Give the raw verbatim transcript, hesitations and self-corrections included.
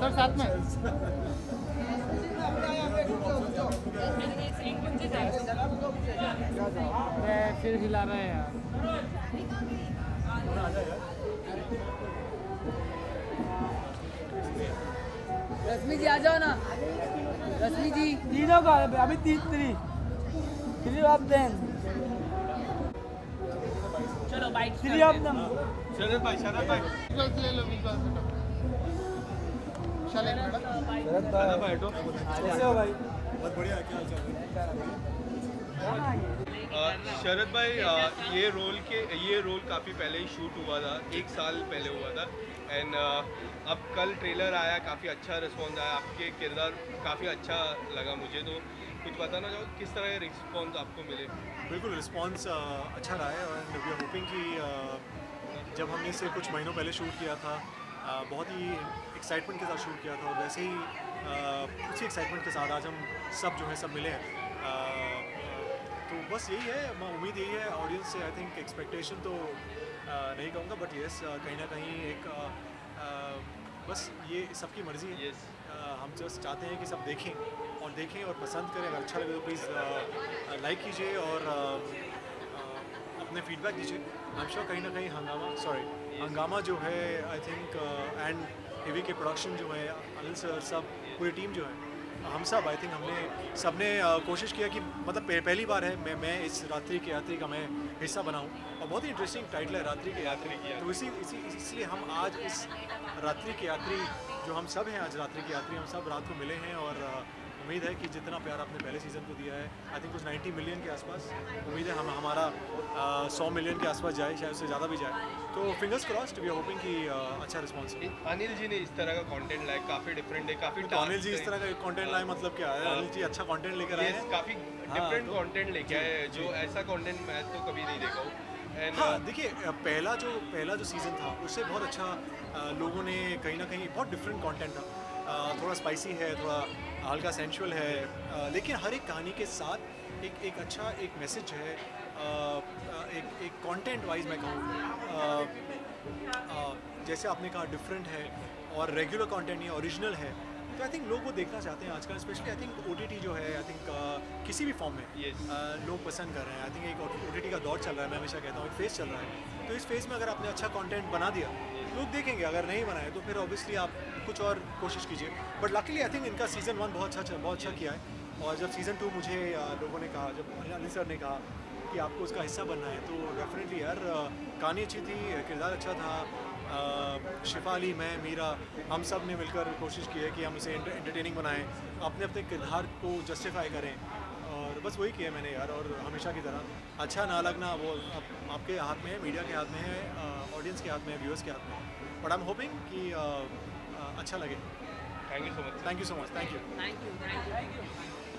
Sir साथ में फिर हिला रहे हैं यार। रश्मि जी आ जाओ ना, रश्मि जी तीनों का अभी तीन थ्री थ्री ऑफ देम चलो bike three of them. Sharad भाई शरद भाई विजुअल्स ले लो विजुअल्स चलेगा मैडम। शरद भाई तो कैसे हो भाई? बहुत बढ़िया, क्या हाल चाल है? शरद भाई ये रोल के ये रोल काफ़ी पहले ही शूट हुआ था, एक साल पहले हुआ था एंड अब कल ट्रेलर आया, काफ़ी अच्छा रिस्पॉन्स आया, आपके किरदार काफ़ी अच्छा लगा मुझे। तो कुछ बताना चाहो किस तरह का रिस्पॉन्स आपको मिले? बिल्कुल रिस्पॉन्स अच्छा रहा है और वी आर होपिंग कि जब हमने इसे कुछ महीनों पहले शूट किया था बहुत ही एक्साइटमेंट के साथ शूट किया था और वैसे ही उसी एक्साइटमेंट के साथ आज हम सब जो है सब मिले हैं। तो बस यही है, उम्मीद यही है ऑडियंस से। आई थिंक एक्सपेक्टेशन तो नहीं कहूँगा बट येस कहीं ना कहीं एक बस ये सबकी मर्ज़ी है। yes. हम जस्ट चाहते हैं कि सब देखें और देखें और पसंद करें। अगर अच्छा लगे तो प्लीज़ लाइक कीजिए और अपने फीडबैक दीजिए। आई एम श्योर कहीं ना कहीं हंगामा सॉरी हंगामा जो है आई थिंक एंड हेवी के प्रोडक्शन जो है अनिल सर सब पूरी टीम जो है हम सब आई थिंक हमने सब ने कोशिश किया कि मतलब पहली बार है मैं मैं इस रात्रि की यात्री का मैं हिस्सा बनाऊं और बहुत ही इंटरेस्टिंग टाइटल है रात्रि की यात्री की। तो इसी इसी इसलिए हम आज इस रात्रि की यात्री जो हम सब हैं आज रात्रि की यात्री हम सब रात को मिले हैं और उम्मीद है कि जितना प्यार आपने पहले सीज़न को दिया है आई थिंक कुछ नब्बे मिलियन के आसपास उम्मीद है हम हमारा सौ मिलियन के आसपास जाए, शायद उससे ज़्यादा भी जाए। तो fingers crossed, we are hoping कि अच्छा रिस्पॉन्स है। अनिल जी ने इस तरह का कंटेंट लाया, काफ़ी डिफरेंट है, काफ़ी तो अनिल जी इस तरह का कंटेंट लाए मतलब क्या है? अनिल जी अच्छा कंटेंट लेकर आए हैं, काफ़ी डिफरेंट कंटेंट लेके आए हैं जो ऐसा कंटेंट मैं तो कभी नहीं देखा हूँ। हाँ देखिए पहला जो पहला जो सीज़न था उससे बहुत अच्छा लोगों ने कहीं ना कहीं बहुत डिफरेंट कंटेंट था, थोड़ा स्पाइसी है, थोड़ा हल्का सेंशुअल है, लेकिन हर एक कहानी के साथ एक एक अच्छा एक मैसेज है, एक एक कंटेंट वाइज मैं कहूँ जैसे आपने कहा डिफरेंट है और रेगुलर कंटेंट नहीं ओरिजिनल है। तो आई थिंक लोग वो देखना चाहते हैं आजकल, स्पेशली आई थिंक ओटीटी जो है आई थिंक किसी भी फॉर्म में yes. uh, लोग पसंद कर रहे हैं। आई थिंक एक ओटीटी का दौर चल रहा है, मैं हमेशा कहता हूँ एक फेज़ चल रहा है। तो इस फेज़ में अगर आपने अच्छा कंटेंट बना दिया लोग देखेंगे, अगर नहीं बनाए तो फिर ऑब्वियसली आप कुछ और कोशिश कीजिए। बट लकीली आई थिंक इनका सीज़न वन बहुत अच्छा बहुत अच्छा किया है और जब सीज़न टू मुझे लोगों ने कहा, जब अनिल सर ने कहा कि आपको उसका हिस्सा बनना है तो डेफिनेटली यार कहानी अच्छी थी, किरदार अच्छा था, शिफा अली मैं मीरा हम सब ने मिलकर कोशिश की है कि हम उसे एंटरटेनिंग बनाएं, अपने अपने किरदार को जस्टिफाई करें और बस वही किया मैंने यार। और हमेशा की तरह अच्छा ना लगना वो आप, आपके हाथ में है, मीडिया के हाथ में है, ऑडियंस के हाथ में है, व्यूअर्स के हाथ में है। बट आई एम होपिंग कि uh, uh, अच्छा लगे। Thank you so much. Thank you so much. Thank you thank you thank you.